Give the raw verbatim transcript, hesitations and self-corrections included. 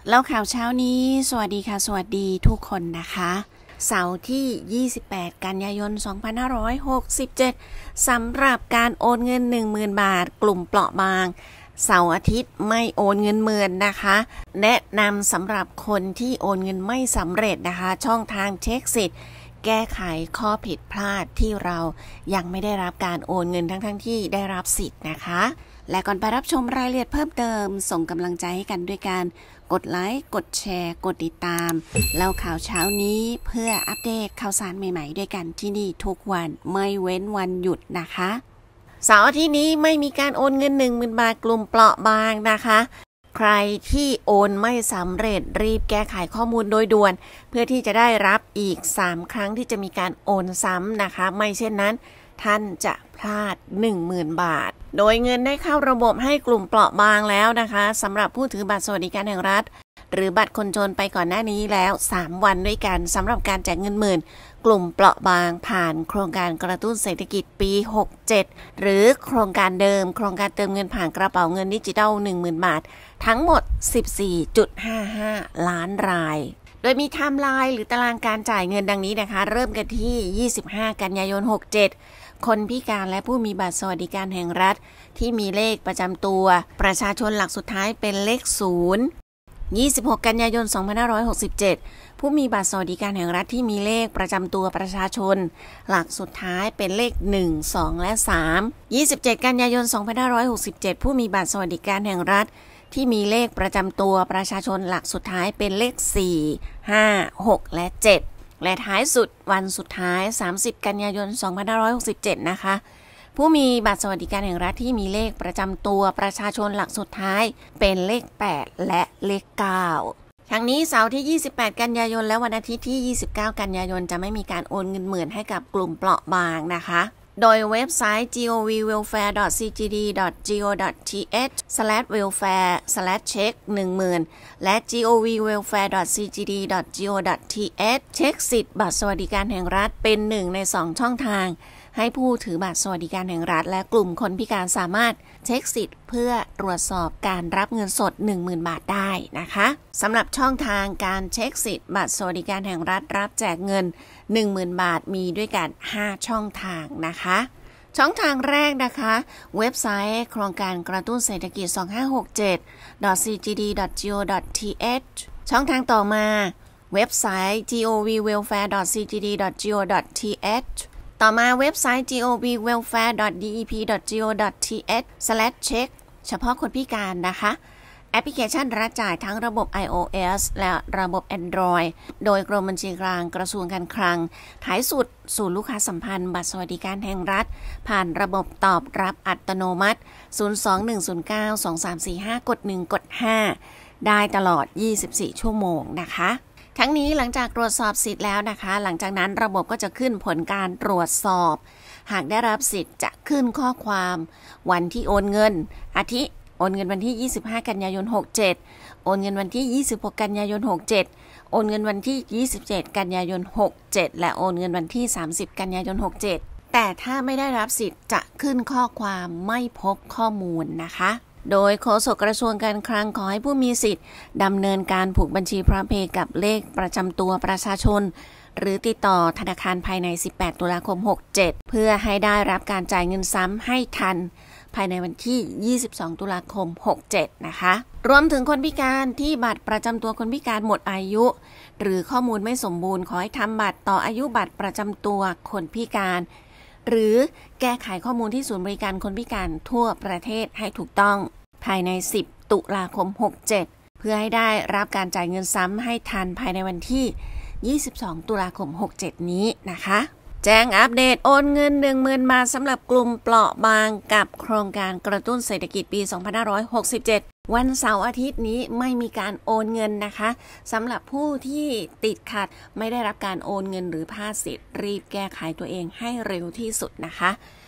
แล้วข่าวเช้านี้สวัสดีค่ะสวัสดีทุกคนนะคะเสาร์ที่ยี่สิบแปดกันยายนสองพันห้าร้อยหกสิบเจ็ดสำหรับการโอนเงิน หนึ่งหมื่น บาทกลุ่มเปราะบางเสาร์อาทิตย์ไม่โอนเงินหมื่นนะคะแนะนำสำหรับคนที่โอนเงินไม่สำเร็จนะคะช่องทางเช็คสิทธิ์แก้ไขข้อผิดพลาดที่เรายังไม่ได้รับการโอนเงินทั้งๆ ท, ที่ได้รับสิทธิ์นะคะและก่อนไปรับชมรายละเอียดเพิ่มเติมส่งกำลังใจให้กันด้วยการกดไลค์กดแชร์กดติดตามแล้วข่าวเช้านี้เพื่ออัปเดตข่าวสารใหม่ๆด้วยกันที่นี่ทุกวันไม่เว้นวันหยุดนะคะเสาร์อาทิตย์นี้ไม่มีการโอนเงิน หนึ่งหมื่น บาทกลุ่มเปราะบางนะคะใครที่โอนไม่สำเร็จรีบแก้ไขข้อมูลโดยด่วนเพื่อที่จะได้รับอีกสามครั้งที่จะมีการโอนซ้ำนะคะไม่เช่นนั้นท่านจะพลาด หนึ่งหมื่น บาทโดยเงินได้เข้าระบบให้กลุ่มเปราะบางแล้วนะคะสำหรับผู้ถือบัตรสวัสดิการแห่งรัฐหรือบัตรคนจนไปก่อนหน้านี้แล้วสามวันด้วยกันสำหรับการแจกเงินหมื่นกลุ่มเปราะบางผ่านโครงการกระตุ้นเศรษฐกิจปีหกเจ็ดหรือโครงการเดิมโครงการเติมเงินผ่านกระเป๋าเงินดิจิทัล หนึ่งหมื่น บาททั้งหมด สิบสี่จุดห้าห้า ล้านรายโดยมีไทม์ไลน์หรือตารางการจ่ายเงินดังนี้นะคะเริ่มกันที่ยี่สิบห้ากันยายนหกเจ็ดคนพิการและผู้มีบัตรสวัสดิการแห่งรัฐที่มีเลขประจำตัวประชาชนหลักสุดท้ายเป็นเลขศูนย์ยี่สิบหกกันยายนสองพันห้าร้อยหกสิบเจ็ดผู้มีบัตรสวัสดิการแห่งรัฐที่มีเลขประจำตัวประชาชนหลักสุดท้ายเป็นเลขหนึ่ง สองและสาม ยี่สิบเจ็ดกันยายนสองพันห้าร้อยหกสิบเจ็ดผู้มีบัตรสวัสดิการแห่งรัฐที่มีเลขประจำตัวประชาชนหลักสุดท้ายเป็นเลขสี่ ห้า หกและเจ็ดและท้ายสุดวันสุดท้ายสามสิบกันยายนสองพันห้าร้อยหกสิบเจ็ดนะคะผู้มีบัตรสวัสดิการแห่งรัฐที่มีเลขประจำตัวประชาชนหลักสุดท้ายเป็นเลขแปดและเลขเก้าทั้งนี้เสาร์ที่ยี่สิบแปดกันยายนและวันอาทิตย์ที่ยี่สิบเก้ากันยายนจะไม่มีการโอนเงินหมื่นให้กับกลุ่มเปราะบางนะคะโดยเว็บไซต์ จี โอ วี เวลแฟร์ ดอท ซี จี ดี ดอท จี โอ ดอท ที เอช สแลช เวลแฟร์ สแลช เช็ค หนึ่งหมื่น และ จี โอ วี เวลแฟร์ ดอท ซี จี ดี ดอท จี โอ ดอท ที เอช เช็คสิทธิ์บัตรสวัสดิการแห่งรัฐเป็นหนึ่งในสองช่องทางให้ผู้ถือบัตรสวัสดิการแห่งรัฐและกลุ่มคนพิการสามารถเช็คสิทธิ์เพื่อตรวจสอบการรับเงินสด หนึ่งหมื่น บาทได้นะคะสำหรับช่องทางการเช็คสิทธิ์บัตรสวัสดิการแห่งรัฐรับแจกเงิน หนึ่งหมื่น บาทมีด้วยกันห้าช่องทางนะคะช่องทางแรกนะคะเว็บไซต์โครงการกระตุ้นเศรษฐกิจสองห้าหกเจ็ด ดอท ซี จี ดี ดอท จี โอ ดอท ที เอช ช่องทางต่อมาเว็บไซต์ จี โอ วี เวลแฟร์ ดอท ซี จี ดี ดอท จี โอ ดอท ที เอช ต่อมาเว็บไซต์ จี โอ วี เวลแฟร์ ดอท ดี อี พี ดอท จี โอ ดอท ที เอช สแลช เช็ค เฉพาะคนพิการนะคะแอปพลิเคชันรับจ่ายทั้งระบบ iOS และระบบ Android โดยกรมบัญชีกลางกระทรวงการคลังท้ายสุดศูนย์ลูกค้าสัมพันธ์บัตรสวัสดิการแห่งรัฐผ่านระบบตอบรับอัตโนมัติ ศูนย์ สอง หนึ่ง ศูนย์ เก้า สอง สาม สี่ ห้า กด หนึ่ง กด ห้า ได้ตลอดยี่สิบสี่ชั่วโมงนะคะทั้งนี้หลังจากตรวจสอบสิทธิ์แล้วนะคะหลังจากนั้นระบบก็จะขึ้นผลการตรวจสอบหากได้รับสิทธิ์จะขึ้นข้อความวันที่โอนเงินอาทิโอนเงินวันที่ยี่สิบห้ากันยายนหกเจ็ดโอนเงินวันที่ยี่สิบหกกันยายนหกเจ็ดโอนเงินวันที่ยี่สิบเจ็ดกันยายนหกเจ็ดและโอนเงินวันที่สามสิบกันยายนหกเจ็ดแต่ถ้าไม่ได้รับสิทธิ์จะขึ้นข้อความไม่พบข้อมูลนะคะโดยโฆษกกระทรวงการคลังขอให้ผู้มีสิทธิ์ดำเนินการผูกบัญชีพร้อมเพย์กับเลขประจำตัวประชาชนหรือติดต่อธนาคารภายในสิบแปดตุลาคมหกเจ็ดเพื่อให้ได้รับการจ่ายเงินซ้ำให้ทันภายในวันที่ยี่สิบสองตุลาคมหกเจ็ดนะคะรวมถึงคนพิการที่บัตรประจำตัวคนพิการหมดอายุหรือข้อมูลไม่สมบูรณ์ขอให้ทำบัตรต่ออายุบัตรประจำตัวคนพิการหรือแก้ไขข้อมูลที่ศูนย์บริการคนพิการทั่วประเทศให้ถูกต้องภายในสิบตุลาคมหกเจ็ดเพื่อให้ได้รับการจ่ายเงินซ้ำให้ทันภายในวันที่ยี่สิบสองตุลาคมหกเจ็ดนี้นะคะแจ้งอัปเดตโอนเงิน หนึ่งหมื่น บาทสำหรับกลุ่มเปราะบางกับโครงการกระตุ้นเศรษฐกิจปีสองพันห้าร้อยหกสิบเจ็ดวันเสาร์อาทิตย์นี้ไม่มีการโอนเงินนะคะสำหรับผู้ที่ติดขัดไม่ได้รับการโอนเงินหรือพลาดสิทธิ์รีบแก้ไขตัวเองให้เร็วที่สุดนะคะ